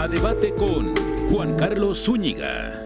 A debate con Juan Carlos Zúñiga.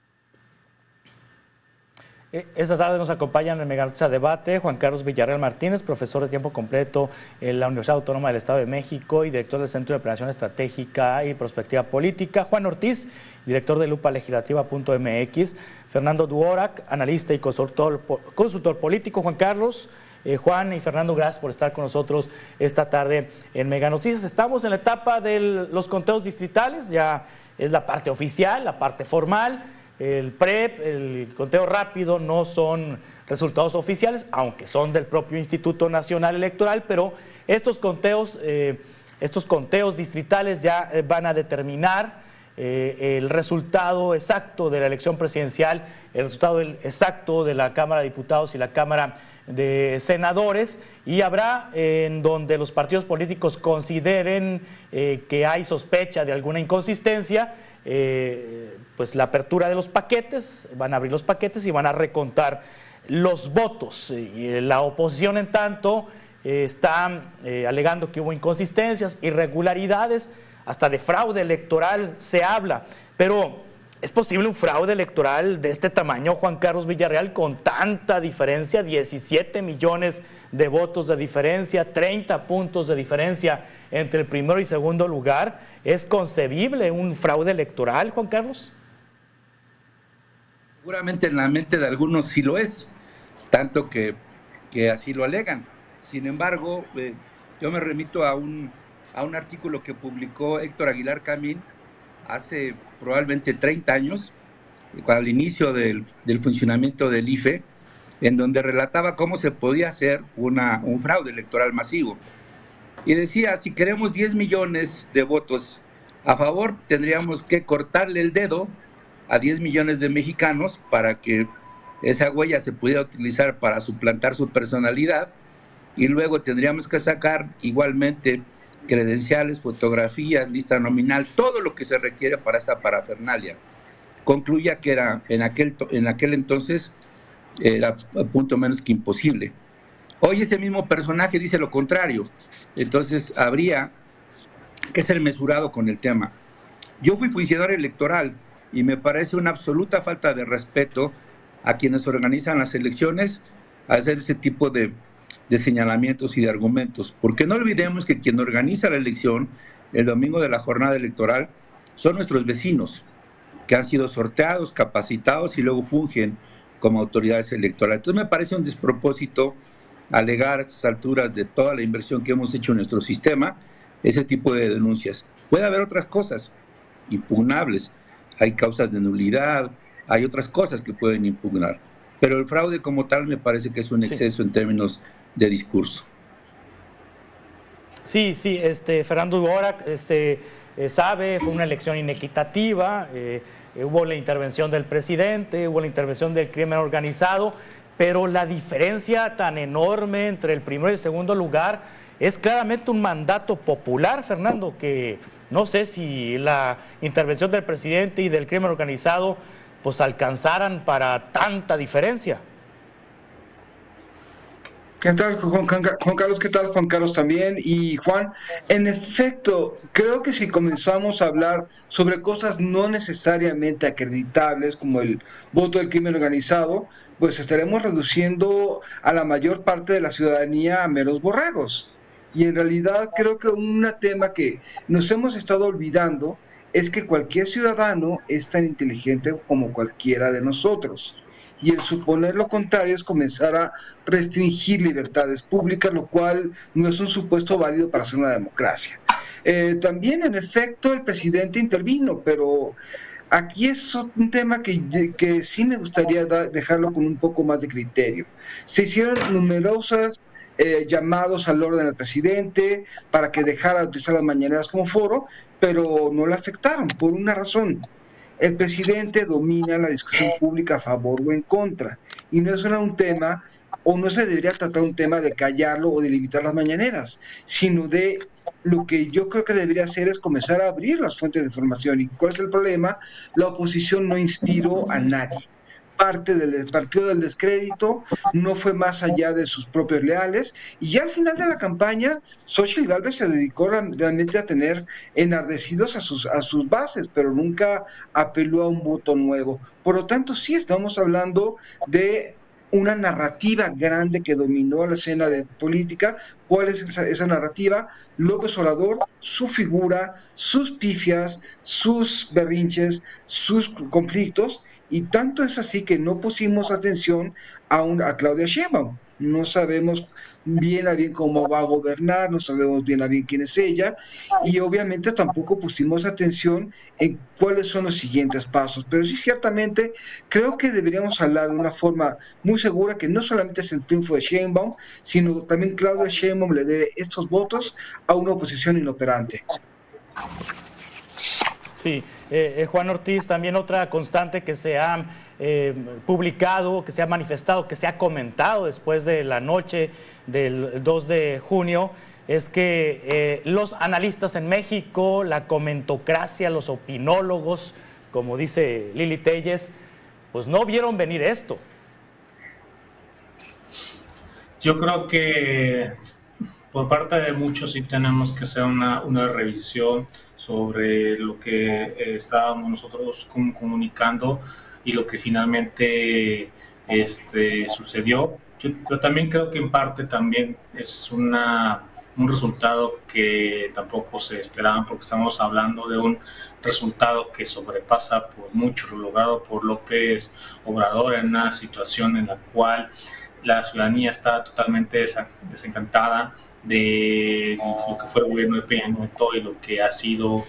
Esta tarde nos acompañan en el Megalucha Debate Juan Carlos Villarreal Martínez, profesor de tiempo completo en la Universidad Autónoma del Estado de México y director del Centro de Planeación Estratégica y Prospectiva Política. Juan Ortiz, director de lupalegislativa.mx. Fernando Duorak, analista y consultor político. Juan Carlos, Juan y Fernando, gracias por estar con nosotros esta tarde en Mega Noticias. Estamos en la etapa de los conteos distritales, ya es la parte oficial, la parte formal. El PREP, el conteo rápido no son resultados oficiales, aunque son del propio Instituto Nacional Electoral, pero estos conteos distritales ya van a determinar el resultado exacto de la elección presidencial, el resultado exacto de la Cámara de Diputados y la Cámara de Senadores, y habrá en donde los partidos políticos consideren que hay sospecha de alguna inconsistencia, pues la apertura de los paquetes, van a abrir los paquetes y van a recontar los votos. Y la oposición, en tanto, está alegando que hubo inconsistencias, irregularidades, hasta de fraude electoral se habla. Pero ¿es posible un fraude electoral de este tamaño, Juan Carlos Villarreal, con tanta diferencia? 17 millones de votos de diferencia, 30 puntos de diferencia entre el primero y segundo lugar. ¿Es concebible un fraude electoral, Juan Carlos? Seguramente en la mente de algunos sí lo es, tanto que así lo alegan. Sin embargo, yo me remito a un artículo que publicó Héctor Aguilar Camín hace probablemente 30 años, al inicio del funcionamiento del IFE, en donde relataba cómo se podía hacer un fraude electoral masivo. Y decía, si queremos 10 millones de votos a favor, tendríamos que cortarle el dedo a 10 millones de mexicanos para que esa huella se pudiera utilizar para suplantar su personalidad, y luego tendríamos que sacar igualmente credenciales, fotografías, lista nominal, todo lo que se requiere para esta parafernalia. Concluya que era en aquel entonces era a punto menos que imposible. Hoy ese mismo personaje dice lo contrario, entonces habría que ser mesurado con el tema. Yo fui funcionario electoral y me parece una absoluta falta de respeto a quienes organizan las elecciones hacer ese tipo de señalamientos y de argumentos, porque no olvidemos que quien organiza la elección el domingo de la jornada electoral son nuestros vecinos, que han sido sorteados, capacitados y luego fungen como autoridades electorales. Entonces me parece un despropósito alegar a estas alturas de toda la inversión que hemos hecho en nuestro sistema, ese tipo de denuncias. Puede haber otras cosas impugnables, hay causas de nulidad, hay otras cosas que pueden impugnar, pero el fraude como tal me parece que es un exceso en términos de discurso. Sí, Fernando Duorak sabe, fue una elección inequitativa, hubo la intervención del presidente, hubo la intervención del crimen organizado, pero la diferencia tan enorme entre el primero y el segundo lugar es claramente un mandato popular, Fernando, que no sé si la intervención del presidente y del crimen organizado pues alcanzaran para tanta diferencia. ¿Qué tal, Juan Carlos? ¿Qué tal, Juan Carlos también? Y Juan, en efecto, creo que si comenzamos a hablar sobre cosas no necesariamente acreditables, como el voto del crimen organizado, pues estaremos reduciendo a la mayor parte de la ciudadanía a meros borregos. Y en realidad creo que un tema que nos hemos estado olvidando es que cualquier ciudadano es tan inteligente como cualquiera de nosotros. Y el suponer lo contrario es comenzar a restringir libertades públicas, lo cual no es un supuesto válido para ser una democracia. También, en efecto, el presidente intervino, pero aquí es un tema que sí me gustaría dejarlo con un poco más de criterio. Se hicieron numerosas llamados al orden del presidente para que dejara de utilizar las mañaneras como foro, pero no le afectaron por una razón. El presidente domina la discusión pública a favor o en contra, y no es un tema, o no se debería tratar un tema de callarlo o de limitar las mañaneras, sino de lo que yo creo que debería hacer es comenzar a abrir las fuentes de información. ¿Y cuál es el problema? La oposición no inspiró a nadie. parte del partido del descrédito, no fue más allá de sus propios leales, y ya al final de la campaña, Xochitl Gálvez se dedicó realmente a tener enardecidos a sus bases, pero nunca apeló a un voto nuevo. Por lo tanto, sí estamos hablando de una narrativa grande que dominó la escena de política. ¿Cuál es esa narrativa? López Obrador, su figura, sus pifias, sus berrinches, sus conflictos, y tanto es así que no pusimos atención a Claudia Sheinbaum. No sabemos bien a bien cómo va a gobernar, no sabemos bien a bien quién es ella, y obviamente tampoco pusimos atención en cuáles son los siguientes pasos. Pero sí, ciertamente, creo que deberíamos hablar de una forma muy segura que no solamente es el triunfo de Sheinbaum, sino también Claudia Sheinbaum le debe estos votos a una oposición inoperante. Sí, Juan Ortiz, también otra constante que se ha publicado, que se ha manifestado, que se ha comentado después de la noche del 2 de junio, es que los analistas en México, la comentocracia, los opinólogos, como dice Lili Telles, pues no vieron venir esto. Yo creo que por parte de muchos sí tenemos que hacer una revisión sobre lo que estábamos nosotros comunicando y lo que finalmente sucedió. Yo también creo que en parte también es un resultado que tampoco se esperaban, porque estamos hablando de un resultado que sobrepasa por mucho lo logrado por López Obrador en una situación en la cual la ciudadanía está totalmente desencantada de lo que fue el gobierno de Peña Nieto y lo que ha sido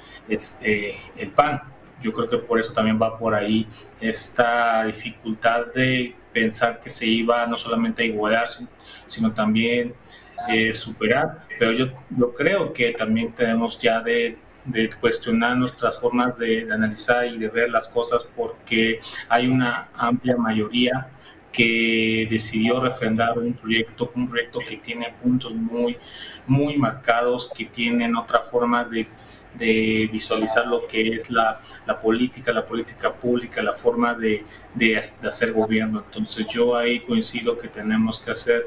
el PAN. Yo creo que por eso también va por ahí esta dificultad de pensar que se iba no solamente a igualar, sino también superar. Pero yo creo que también tenemos ya de cuestionar nuestras formas de analizar y de ver las cosas, porque hay una amplia mayoría que decidió refrendar un proyecto que tiene puntos muy, muy marcados, que tienen otra forma de visualizar lo que es la política pública, la forma de hacer gobierno. Entonces yo ahí coincido que tenemos que hacer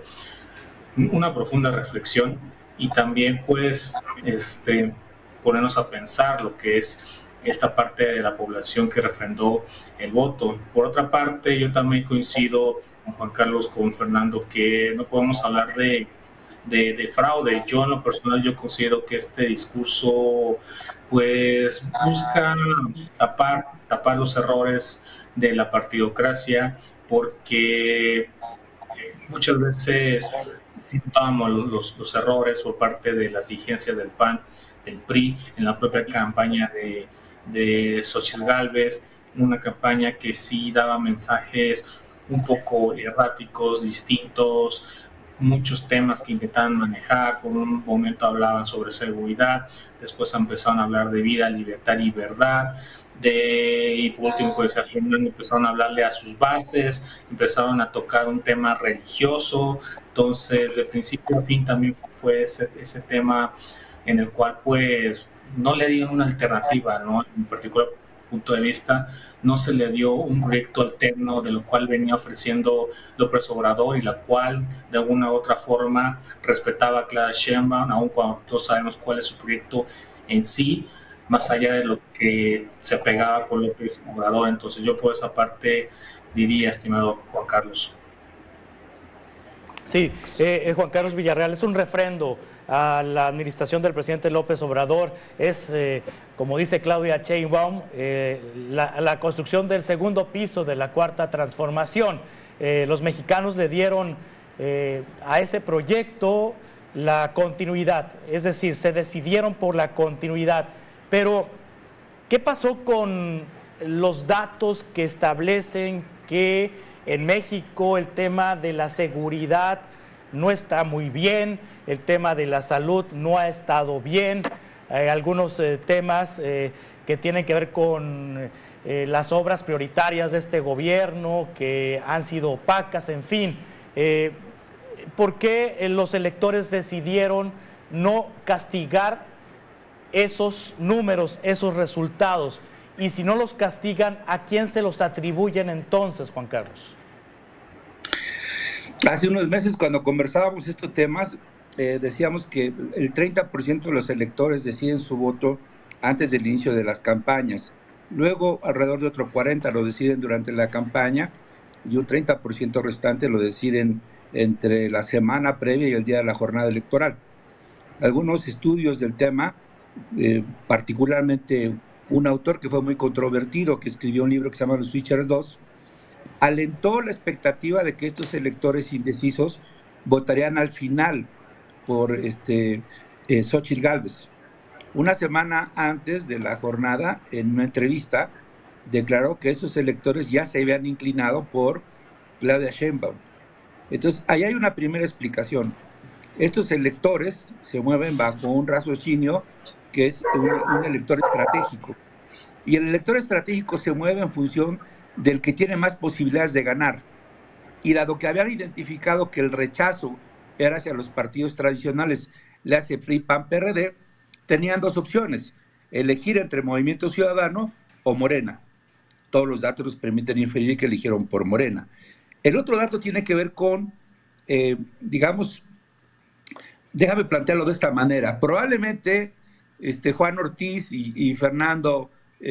una profunda reflexión y también pues ponernos a pensar lo que es esta parte de la población que refrendó el voto. Por otra parte, yo también coincido con Juan Carlos, con Fernando, que no podemos hablar de fraude. Yo en lo personal yo considero que este discurso pues busca tapar los errores de la partidocracia, porque muchas veces sí notábamos los errores por parte de las dirigencias del PAN, del PRI, en la propia campaña de Xochitl Gálvez, una campaña que sí daba mensajes un poco erráticos, distintos, muchos temas que intentaban manejar. Por un momento hablaban sobre seguridad, después empezaron a hablar de vida, libertad y verdad, y por último, pues, empezaron a hablarle a sus bases, empezaron a tocar un tema religioso. Entonces, de principio a fin también fue ese tema en el cual pues no le dieron una alternativa, ¿no? En un particular punto de vista, no se le dio un proyecto alterno de lo cual venía ofreciendo López Obrador y la cual de alguna u otra forma respetaba a Claudia Sheinbaum, aun cuando todos sabemos cuál es su proyecto en sí, más allá de lo que se pegaba con López Obrador. Entonces yo por esa parte diría, estimado Juan Carlos. Sí, Juan Carlos Villarreal, es un refrendo a la administración del presidente López Obrador. Es, como dice Claudia Sheinbaum, la construcción del segundo piso de la Cuarta Transformación. Los mexicanos le dieron a ese proyecto la continuidad, es decir, se decidieron por la continuidad. Pero, ¿qué pasó con los datos que establecen que en México el tema de la seguridad no está muy bien, el tema de la salud no ha estado bien, algunos temas que tienen que ver con las obras prioritarias de este gobierno que han sido opacas, en fin? ¿Por qué los electores decidieron no castigar esos números, esos resultados? Y si no los castigan, ¿a quién se los atribuyen entonces, Juan Carlos? Hace unos meses, cuando conversábamos estos temas, decíamos que el 30% de los electores deciden su voto antes del inicio de las campañas. Luego, alrededor de otro 40% lo deciden durante la campaña y un 30% restante lo deciden entre la semana previa y el día de la jornada electoral. Algunos estudios del tema, particularmente un autor que fue muy controvertido, que escribió un libro que se llama Los Switchers 2, alentó la expectativa de que estos electores indecisos votarían al final por Xóchitl Gálvez. Una semana antes de la jornada, en una entrevista, declaró que esos electores ya se habían inclinado por Claudia Sheinbaum. Entonces, ahí hay una primera explicación. Estos electores se mueven bajo un raciocinio que es un elector estratégico. Y el elector estratégico se mueve en función del que tiene más posibilidades de ganar. Y dado que habían identificado que el rechazo era hacia los partidos tradicionales, le hace PRI, PAN, PRD, tenían dos opciones: elegir entre Movimiento Ciudadano o Morena. Todos los datos nos permiten inferir que eligieron por Morena. El otro dato tiene que ver con, digamos, déjame plantearlo de esta manera. Probablemente Juan Ortiz y Fernando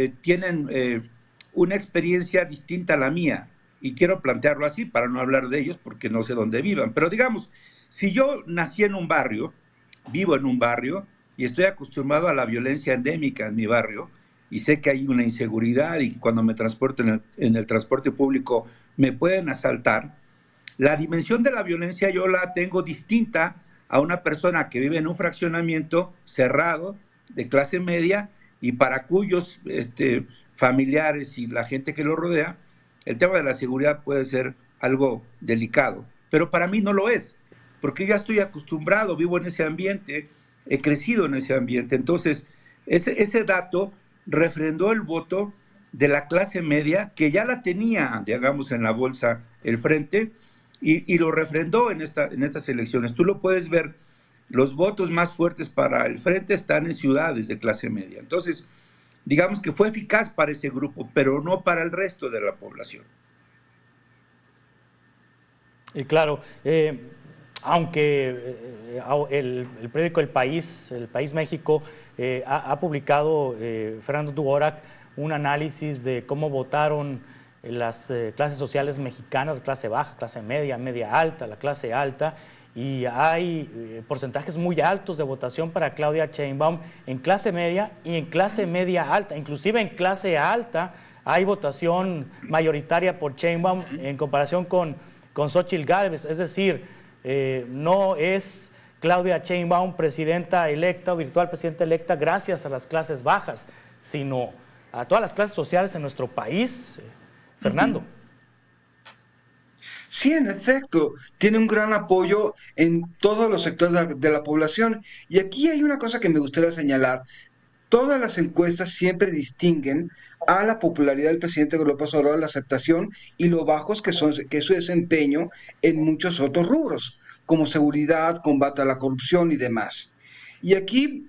tienen una experiencia distinta a la mía, y quiero plantearlo así para no hablar de ellos porque no sé dónde vivan, pero digamos, si yo nací en un barrio, vivo en un barrio y estoy acostumbrado a la violencia endémica en mi barrio y sé que hay una inseguridad y cuando me transporto en el transporte público me pueden asaltar, la dimensión de la violencia yo la tengo distinta a una persona que vive en un fraccionamiento cerrado de clase media y para cuyos familiares y la gente que lo rodea, el tema de la seguridad puede ser algo delicado. Pero para mí no lo es, porque ya estoy acostumbrado, vivo en ese ambiente, he crecido en ese ambiente. Entonces, ese dato refrendó el voto de la clase media, que ya la tenía, digamos, en la bolsa el Frente, y lo refrendó en estas elecciones. Tú lo puedes ver, los votos más fuertes para el Frente están en ciudades de clase media. Entonces, digamos que fue eficaz para ese grupo, pero no para el resto de la población. Y claro, aunque el periódico El País México, ha publicado, Fernando Duorak, un análisis de cómo votaron las clases sociales mexicanas, clase baja, clase media, media alta, la clase alta, y hay porcentajes muy altos de votación para Claudia Sheinbaum en clase media y en clase media alta. Inclusive en clase alta hay votación mayoritaria por Sheinbaum en comparación con Xóchitl Gálvez. Es decir, no es Claudia Sheinbaum presidenta electa o virtual presidenta electa gracias a las clases bajas, sino a todas las clases sociales en nuestro país. Fernando. Sí, en efecto, tiene un gran apoyo en todos los sectores de la población. Y aquí hay una cosa que me gustaría señalar. Todas las encuestas siempre distinguen a la popularidad del presidente López Obrador, la aceptación y lo bajos que es su desempeño en muchos otros rubros, como seguridad, combate a la corrupción y demás. Y aquí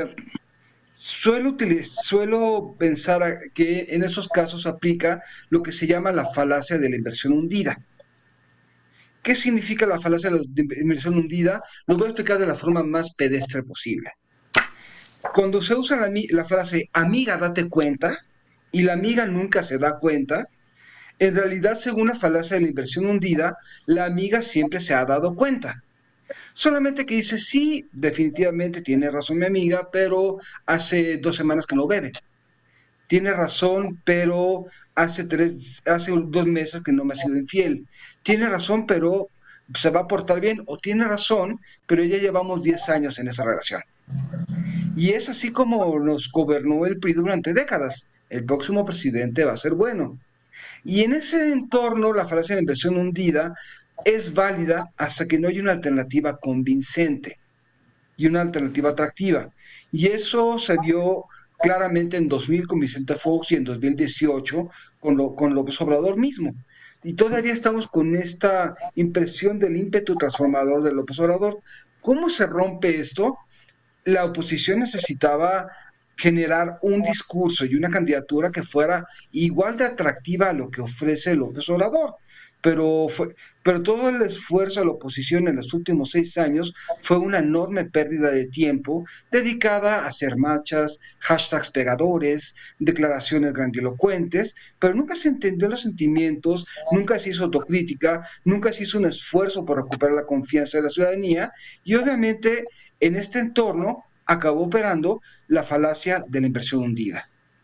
suelo pensar que en esos casos aplica lo que se llama la falacia de la inversión hundida. ¿Qué significa la falacia de la inversión hundida? Lo voy a explicar de la forma más pedestre posible. Cuando se usa la frase amiga date cuenta y la amiga nunca se da cuenta, en realidad, según la falacia de la inversión hundida, la amiga siempre se ha dado cuenta. Solamente que dice, sí, definitivamente tiene razón mi amiga, pero hace 2 semanas que no bebe. Tiene razón, pero hace 2 meses que no me ha sido infiel. Tiene razón, pero se va a portar bien. O tiene razón, pero ya llevamos 10 años en esa relación. Y es así como nos gobernó el PRI durante décadas. El próximo presidente va a ser bueno. Y en ese entorno, la falacia de la inversión hundida es válida hasta que no hay una alternativa convincente y una alternativa atractiva. Y eso se vio claramente en 2000 con Vicente Fox y en 2018 con López Obrador mismo. Y todavía estamos con esta impresión del ímpetu transformador de López Obrador. ¿Cómo se rompe esto? La oposición necesitaba generar un discurso y una candidatura que fuera igual de atractiva a lo que ofrece López Obrador. Pero todo el esfuerzo de la oposición en los últimos 6 años fue una enorme pérdida de tiempo dedicada a hacer marchas, hashtags pegadores, declaraciones grandilocuentes, pero nunca se entendió los sentimientos, nunca se hizo autocrítica, nunca se hizo un esfuerzo por recuperar la confianza de la ciudadanía y obviamente en este entorno acabó operando la falacia de la inversión hundida.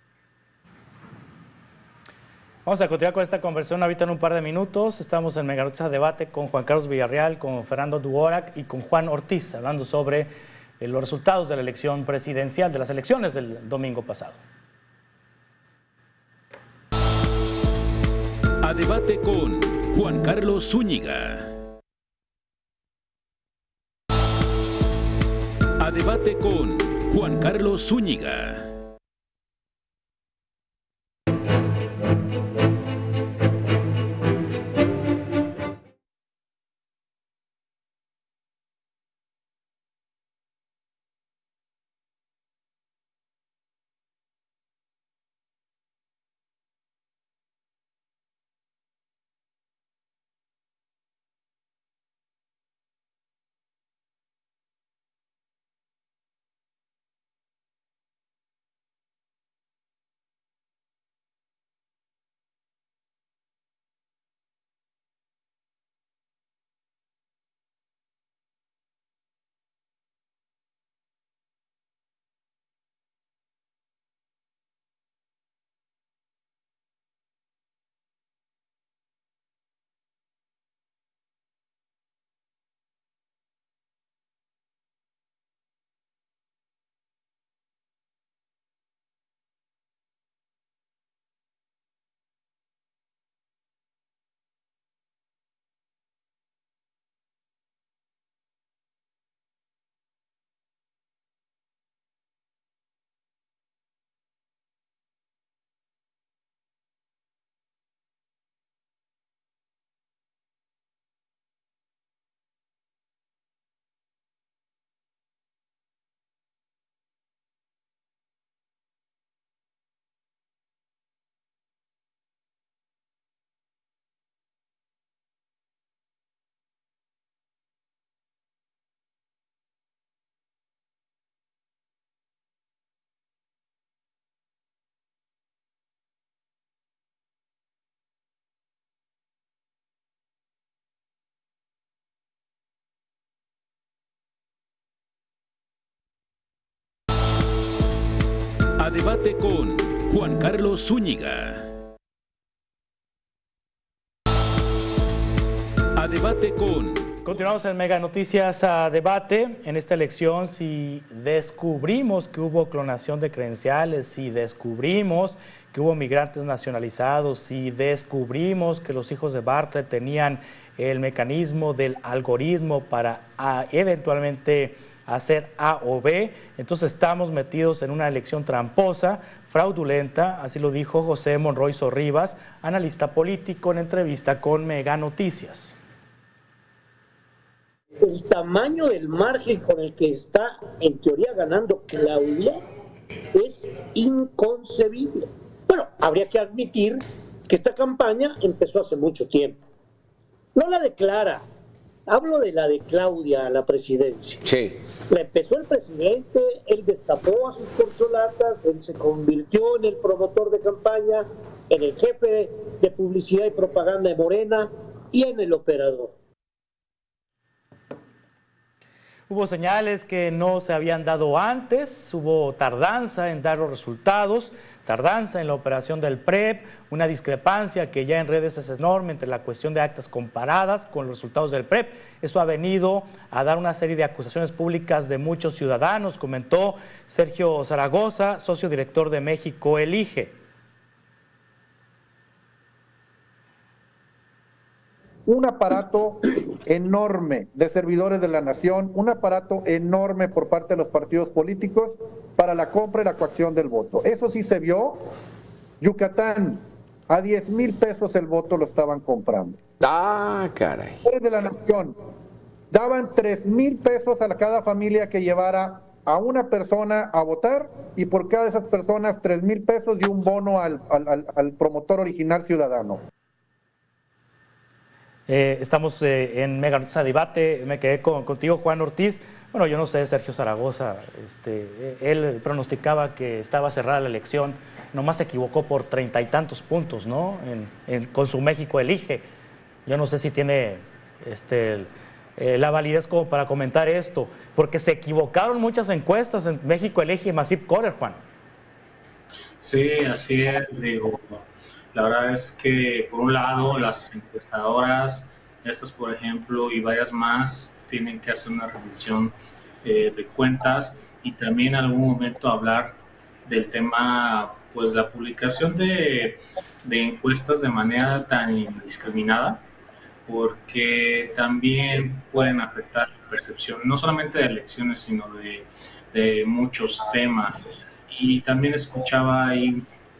Vamos a continuar con esta conversación ahorita en un par de minutos. Estamos en Mega Noticias Debate con Juan Carlos Villarreal, con Fernando Duorak y con Juan Ortiz, hablando sobre los resultados de la elección presidencial, de las elecciones del domingo pasado. A debate con Juan Carlos Zúñiga. A debate con Juan Carlos Zúñiga. A debate con Juan Carlos Zúñiga. A debate con... Continuamos en Mega Noticias a Debate. En esta elección, si descubrimos que hubo clonación de credenciales, si descubrimos que hubo migrantes nacionalizados, si descubrimos que los hijos de Bartlett tenían el mecanismo del algoritmo para eventualmente hacer A o B, entonces estamos metidos en una elección tramposa, fraudulenta, así lo dijo José Monroy Sorribas, analista político en entrevista con Mega Noticias. El tamaño del margen con el que está en teoría ganando Claudia es inconcebible. Bueno, habría que admitir que esta campaña empezó hace mucho tiempo. No la declara. Hablo de la de Claudia a la presidencia. Sí. La empezó el presidente, él destapó a sus corcholatas, él se convirtió en el promotor de campaña, en el jefe de publicidad y propaganda de Morena y en el operador. Hubo señales que no se habían dado antes, hubo tardanza en dar los resultados, tardanza en la operación del PREP, una discrepancia que ya en redes es enorme entre la cuestión de actas comparadas con los resultados del PREP. Eso ha venido a dar una serie de acusaciones públicas de muchos ciudadanos, comentó Sergio Zaragoza, socio director de México Elige. Un aparato enorme de servidores de la nación, un aparato enorme por parte de los partidos políticos para la compra y la coacción del voto. Eso sí se vio. Yucatán, a 10,000 pesos el voto lo estaban comprando. Ah, caray. Servidores de la nación daban 3,000 pesos a cada familia que llevara a una persona a votar y por cada de esas personas 3,000 pesos y un bono al promotor original ciudadano. Estamos en Mega Noticias Debate. Me quedé contigo, Juan Ortiz. Bueno, yo no sé, Sergio Zaragoza, él pronosticaba que estaba cerrada la elección, nomás se equivocó por 30 y tantos puntos, ¿no? Con su México Elige. Yo no sé si tiene la validez como para comentar esto, porque se equivocaron muchas encuestas en México Elige y Massive Caller, Juan. Sí, así es, digo. La verdad es que, por un lado, las encuestadoras, estas por ejemplo, y varias más, tienen que hacer una revisión de cuentas y también en algún momento hablar del tema, pues la publicación de encuestas de manera tan indiscriminada, porque también pueden afectar la percepción, no solamente de elecciones, sino de muchos temas. Y también escuchaba ahí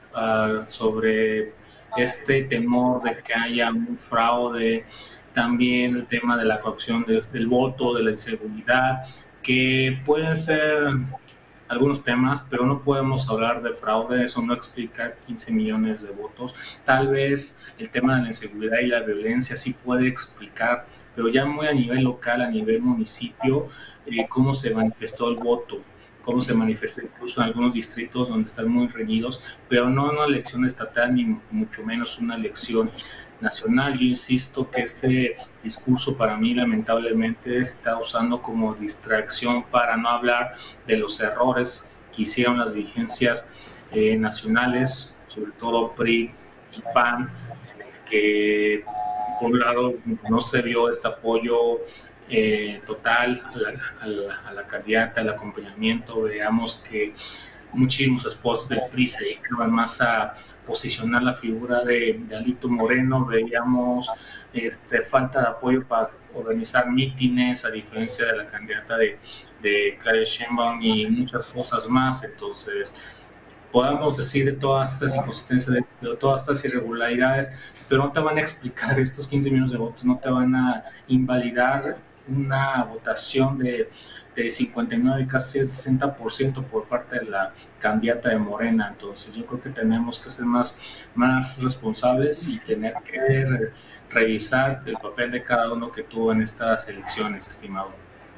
sobre este temor de que haya un fraude, también el tema de la corrupción del voto, de la inseguridad, que pueden ser algunos temas, pero no podemos hablar de fraude, eso no explica 15 millones de votos. Tal vez el tema de la inseguridad y la violencia sí puede explicar, pero ya muy a nivel local, a nivel municipio, cómo se manifestó el voto, cómo se manifestó incluso en algunos distritos donde están muy reñidos, pero no una elección estatal ni mucho menos una elección nacional. Yo insisto que este discurso para mí lamentablemente está usando como distracción para no hablar de los errores que hicieron las dirigencias nacionales, sobre todo PRI y PAN, en el que por un lado no se vio este apoyo total a la candidata, al acompañamiento. Veamos que muchísimos spots del PRI se dedicaban más a posicionar la figura de Alito Moreno. Veíamos falta de apoyo para organizar mítines, a diferencia de la candidata de Claudia Sheinbaum, y muchas cosas más. Entonces, podemos decir de todas estas inconsistencias, de todas estas irregularidades, pero no te van a explicar estos 15 millones de votos, no te van a invalidar una votación de 59, casi el 60% por parte de la candidata de Morena. Entonces yo creo que tenemos que ser más responsables y tener que revisar el papel de cada uno que tuvo en estas elecciones, estimado.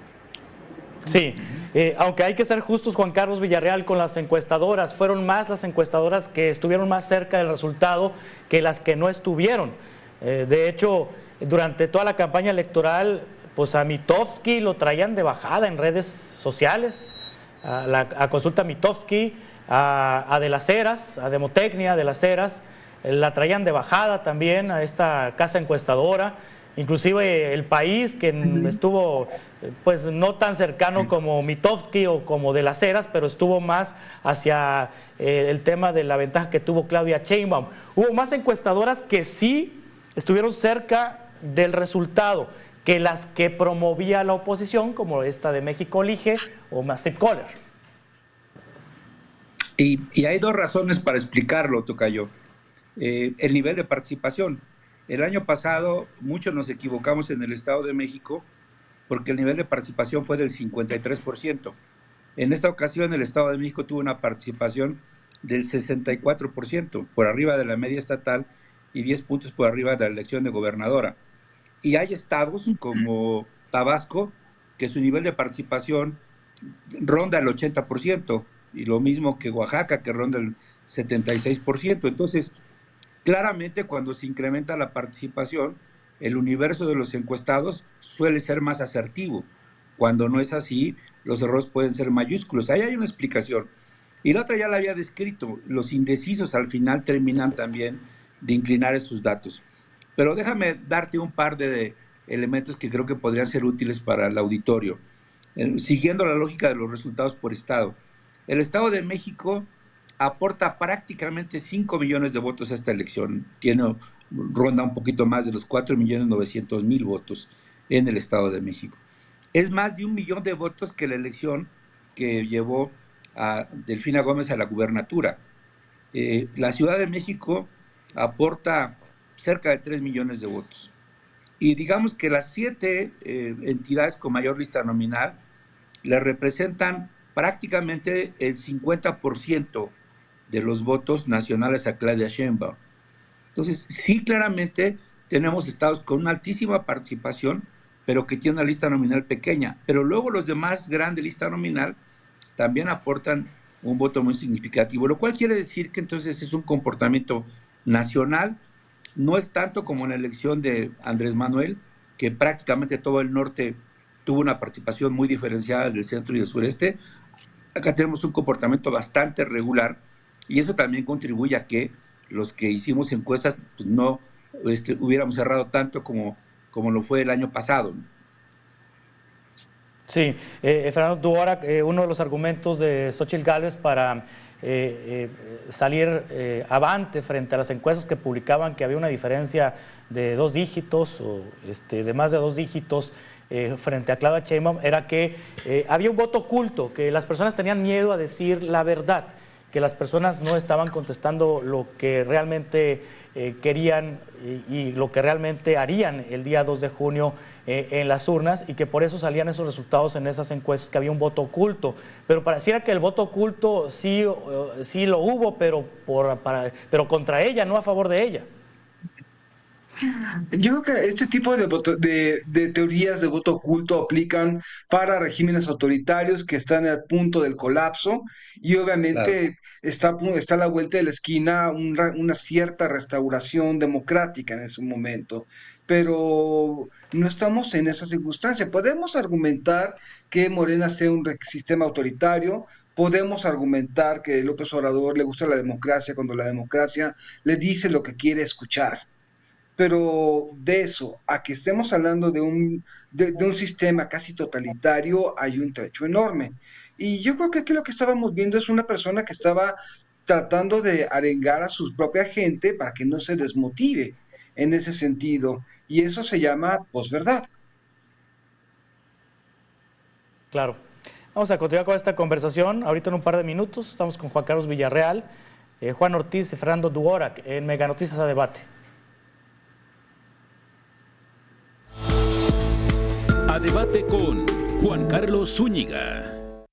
Sí, aunque hay que ser justos, Juan Carlos Villarreal, con las encuestadoras, fueron más las encuestadoras que estuvieron más cerca del resultado que las que no estuvieron. De hecho, durante toda la campaña electoral, pues a Mitofsky lo traían de bajada en redes sociales, a Consulta Mitofsky, a De las Heras, a Demotecnia de las Heras, la traían de bajada también a esta casa encuestadora. Inclusive El País, que estuvo pues no tan cercano como Mitofsky o como De las Heras, pero estuvo más hacia el tema de la ventaja que tuvo Claudia Sheinbaum. Hubo más encuestadoras que sí estuvieron cerca del resultado que las que promovía la oposición, como esta de México Elige o Massive Caller. Y hay dos razones para explicarlo, tocayo. El nivel de participación. El año pasado muchos nos equivocamos en el Estado de México porque el nivel de participación fue del 53%. En esta ocasión el Estado de México tuvo una participación del 64%, por arriba de la media estatal y 10 puntos por arriba de la elección de gobernadora. Y hay estados como Tabasco que su nivel de participación ronda el 80%, y lo mismo que Oaxaca, que ronda el 76%. Entonces, claramente cuando se incrementa la participación, el universo de los encuestados suele ser más asertivo. Cuando no es así, los errores pueden ser mayúsculos. Ahí hay una explicación. Y la otra ya la había descrito. Los indecisos al final terminan también de inclinar esos datos. Pero déjame darte un par de elementos que creo que podrían ser útiles para el auditorio. Siguiendo la lógica de los resultados por estado. El Estado de México aporta prácticamente 5 millones de votos a esta elección. Ronda un poquito más de los 4.900.000 votos en el Estado de México. Es más de 1 millón de votos que la elección que llevó a Delfina Gómez a la gubernatura. La Ciudad de México aporta cerca de 3 millones de votos. Y digamos que las 7 entidades con mayor lista nominal le representan prácticamente el 50% de los votos nacionales a Claudia Sheinbaum. Entonces, sí, claramente tenemos estados con una altísima participación, pero que tienen una lista nominal pequeña. Pero luego los demás grandes lista nominal también aportan un voto muy significativo, lo cual quiere decir que entonces es un comportamiento nacional, no es tanto como en la elección de Andrés Manuel, que prácticamente todo el norte tuvo una participación muy diferenciada del centro y del sureste. Acá tenemos un comportamiento bastante regular y eso también contribuye a que los que hicimos encuestas pues no hubiéramos cerrado tanto como lo fue el año pasado. Sí, Fernando Duora, uno de los argumentos de Xóchitl Gálvez para salir avante frente a las encuestas que publicaban que había una diferencia de 2 dígitos o de más de 2 dígitos frente a Claudia Sheinbaum era que había un voto oculto, que las personas tenían miedo a decir la verdad, que las personas no estaban contestando lo que realmente querían y lo que realmente harían el día 2 de junio en las urnas y que por eso salían esos resultados en esas encuestas, que había un voto oculto. Pero pareciera que el voto oculto sí lo hubo, pero contra ella, no a favor de ella. Yo creo que este tipo de teorías de voto oculto aplican para regímenes autoritarios que están al punto del colapso y obviamente está a la vuelta de la esquina una cierta restauración democrática en ese momento. Pero no estamos en esa circunstancia. Podemos argumentar que Morena sea un sistema autoritario, podemos argumentar que López Obrador le gusta la democracia cuando la democracia le dice lo que quiere escuchar. Pero de eso, a que estemos hablando de un sistema casi totalitario, hay un trecho enorme. Y yo creo que aquí lo que estábamos viendo es una persona que estaba tratando de arengar a su propia gente para que no se desmotive en ese sentido. Y eso se llama posverdad. Claro. Vamos a continuar con esta conversación. Ahorita en un par de minutos estamos con Juan Carlos Villarreal, Juan Ortiz y Fernando Duora en Mega Noticias a Debate. A Debate con Juan Carlos Zúñiga.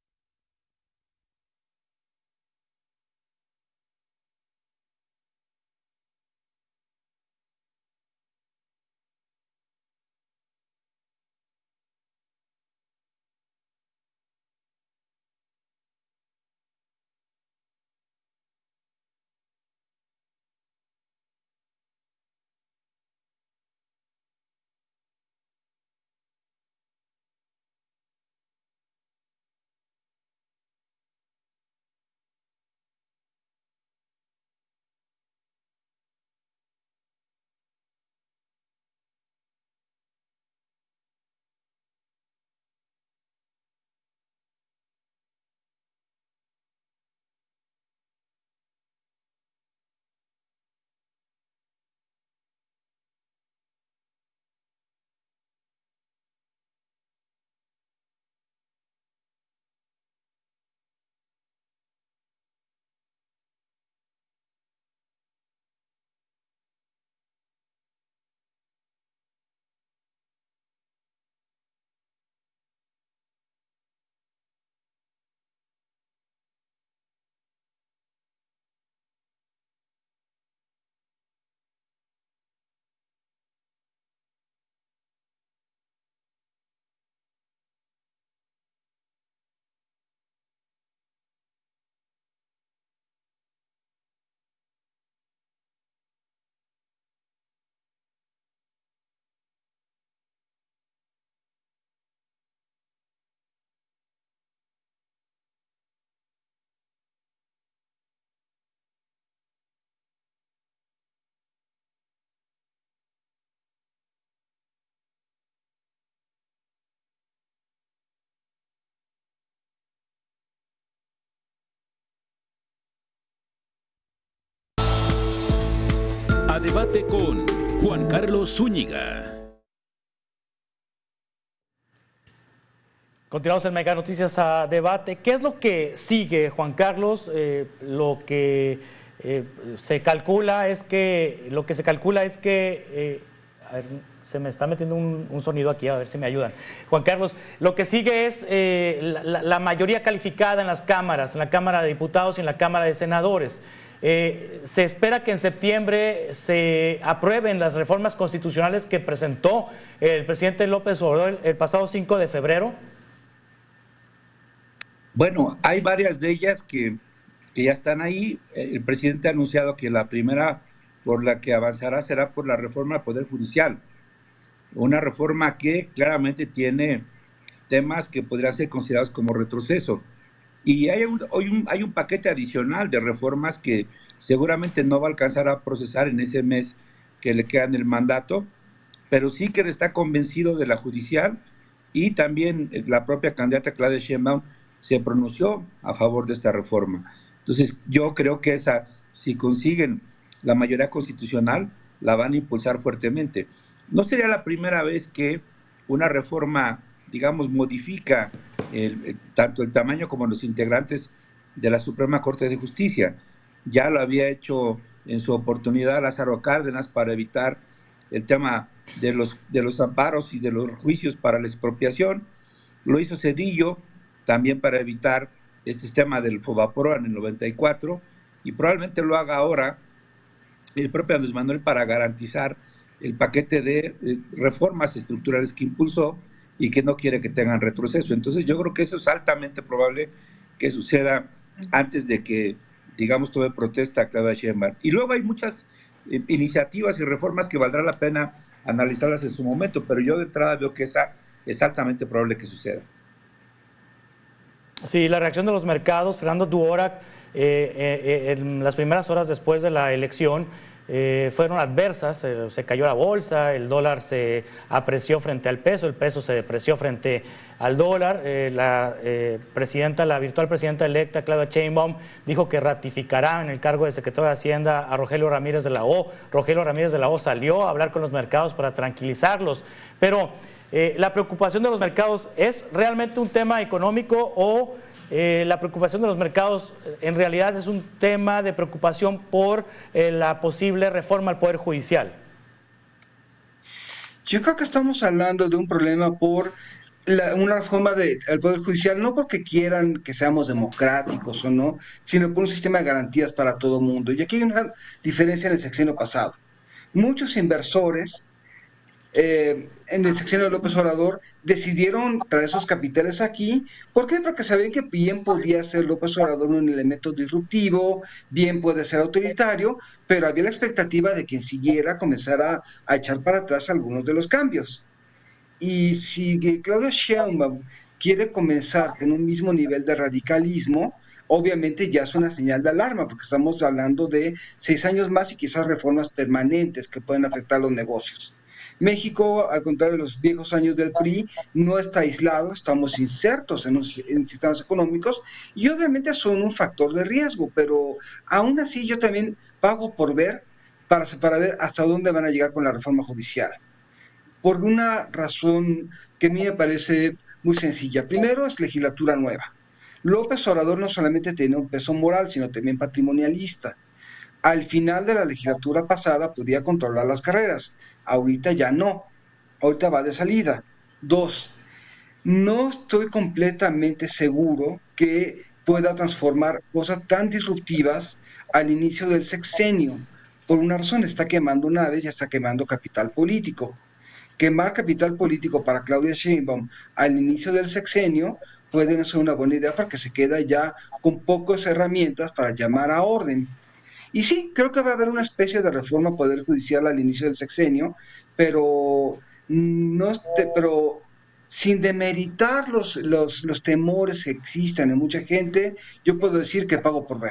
A Debate con Juan Carlos Zúñiga. Continuamos en Mega Noticias a Debate. ¿Qué es lo que sigue, Juan Carlos? Lo que se calcula es que, a ver, Se me está metiendo un sonido aquí, a ver si me ayudan. Juan Carlos, lo que sigue es la mayoría calificada en las cámaras, en la Cámara de Diputados y en la Cámara de Senadores. Se espera que en septiembre se aprueben las reformas constitucionales que presentó el presidente López Obrador el pasado 5 de febrero. Bueno, hay varias de ellas que ya están ahí. El presidente ha anunciado que la primera por la que avanzará será por la reforma al Poder Judicial. Una reforma que claramente tiene temas que podrían ser considerados como retroceso. Y hay un paquete adicional de reformas que seguramente no va a alcanzar a procesar en ese mes que le queda en el mandato, pero sí que está convencido de la judicial, y también la propia candidata Claudia Sheinbaum se pronunció a favor de esta reforma. Entonces yo creo que esa, si consiguen la mayoría constitucional, la van a impulsar fuertemente. No sería la primera vez que una reforma, digamos, modifica tanto el tamaño como los integrantes de la Suprema Corte de Justicia. Ya lo había hecho en su oportunidad Lázaro Cárdenas para evitar el tema de los amparos y de los juicios para la expropiación. Lo hizo Zedillo también para evitar este tema del Fobaproa en el 94, y probablemente lo haga ahora el propio Andrés Manuel para garantizar el paquete de reformas estructurales que impulsó y que no quiere que tengan retroceso. Entonces yo creo que eso es altamente probable que suceda antes de que, digamos, tome protesta Claudia Sheinbaum. Y luego hay muchas iniciativas y reformas que valdrá la pena analizarlas en su momento, pero yo de entrada veo que esa es altamente probable que suceda. Sí, la reacción de los mercados, Fernando Duorak, en las primeras horas después de la elección fueron adversas. Se cayó la bolsa, el dólar se apreció frente al peso, el peso se depreció frente al dólar. La virtual presidenta electa, Claudia Sheinbaum, dijo que ratificará en el cargo de secretario de Hacienda a Rogelio Ramírez de la O. Rogelio Ramírez de la O salió a hablar con los mercados para tranquilizarlos, pero la preocupación de los mercados, ¿es realmente un tema económico o la preocupación de los mercados en realidad es un tema de preocupación por la posible reforma al Poder Judicial? Yo creo que estamos hablando de un problema por una reforma del Poder Judicial, no porque quieran que seamos democráticos o no, sino por un sistema de garantías para todo el mundo. Y aquí hay una diferencia en el sexenio pasado. Muchos inversores en el sexenio de López Obrador decidieron traer sus capitales aquí. ¿Por qué? Porque sabían que bien podía ser López Obrador un elemento disruptivo, bien puede ser autoritario, pero había la expectativa de que siguiera comenzara a echar para atrás algunos de los cambios. Y si Claudia Sheinbaum quiere comenzar con un mismo nivel de radicalismo, obviamente ya es una señal de alarma, porque estamos hablando de 6 años más y quizás reformas permanentes que pueden afectar los negocios. México, al contrario de los viejos años del PRI, no está aislado, estamos insertos en sistemas económicos y obviamente son un factor de riesgo, pero aún así yo también pago por ver, para ver hasta dónde van a llegar con la reforma judicial. Por una razón que a mí me parece muy sencilla. Primero, es legislatura nueva. López Obrador no solamente tiene un peso moral, sino también patrimonialista. Al final de la legislatura pasada podía controlar las carreras, ahorita ya no, ahorita va de salida. 2, no estoy completamente seguro que pueda transformar cosas tan disruptivas al inicio del sexenio. Por una razón, está quemando naves y está quemando capital político. Quemar capital político para Claudia Sheinbaum al inicio del sexenio puede no ser una buena idea porque se queda ya con pocas herramientas para llamar a orden. Y sí, creo que va a haber una especie de reforma al Poder Judicial al inicio del sexenio, pero sin demeritar los temores que existen en mucha gente, yo puedo decir que pago por ver.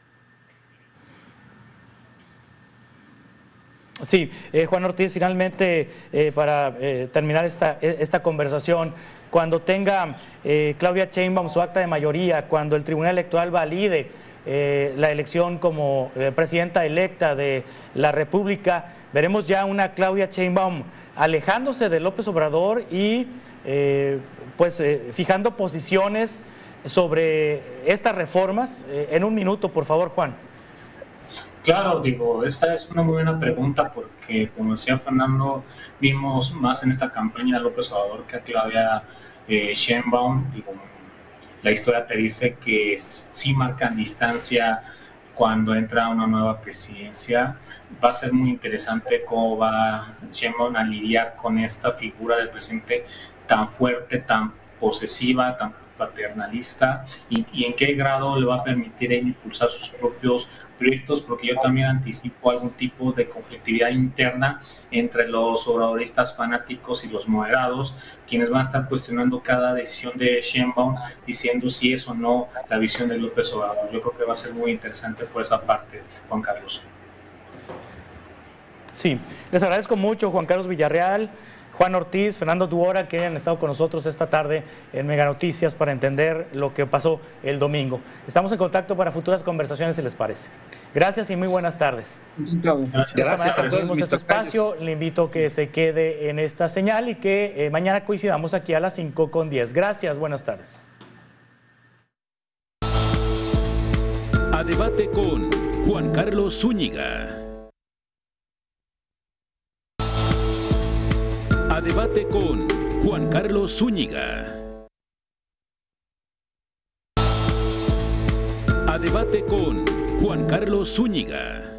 Sí, Juan Ortiz, finalmente, para terminar esta conversación, cuando tenga Claudia Sheinbaum su acta de mayoría, cuando el Tribunal Electoral valide la elección como presidenta electa de la República, veremos ya una Claudia Sheinbaum alejándose de López Obrador y fijando posiciones sobre estas reformas. En un minuto, por favor, Juan. Claro, digo, esa es una muy buena pregunta porque, como decía Fernando, vimos más en esta campaña a López Obrador que a Claudia Sheinbaum. Digo, la historia te dice que sí marcan distancia cuando entra una nueva presidencia. Va a ser muy interesante cómo va Sheinbaum a lidiar con esta figura del presidente tan fuerte, tan posesiva, tan paternalista, y en qué grado le va a permitir impulsar sus propios proyectos, porque yo también anticipo algún tipo de conflictividad interna entre los obradoristas fanáticos y los moderados, quienes van a estar cuestionando cada decisión de Sheinbaum, diciendo si es o no la visión de López Obrador. Yo creo que va a ser muy interesante por esa parte, Juan Carlos. Sí, les agradezco mucho, Juan Carlos Villarreal, Juan Ortiz, Fernando Duora, que han estado con nosotros esta tarde en Mega Noticias para entender lo que pasó el domingo. Estamos en contacto para futuras conversaciones, si les parece. Gracias y muy buenas tardes. Gracias a todos mis este espacio. Le invito a que se quede en esta señal y que mañana coincidamos aquí a las 5:10. Gracias, buenas tardes. A debate con Juan Carlos Zúñiga. A debate con Juan Carlos Zúñiga. A debate con Juan Carlos Zúñiga.